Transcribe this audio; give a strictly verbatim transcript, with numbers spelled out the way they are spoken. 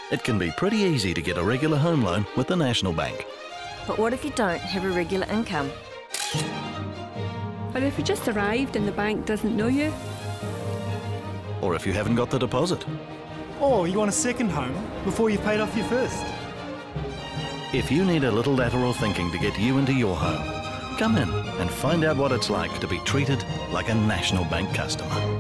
It can be pretty easy to get a regular home loan with the National Bank. But what if you don't have a regular income? Or if you just arrived and the bank doesn't know you? Or if you haven't got the deposit. Or you want a second home before you've paid off your first. If you need a little lateral thinking to get you into your home, come in and find out what it's like to be treated like a National Bank customer.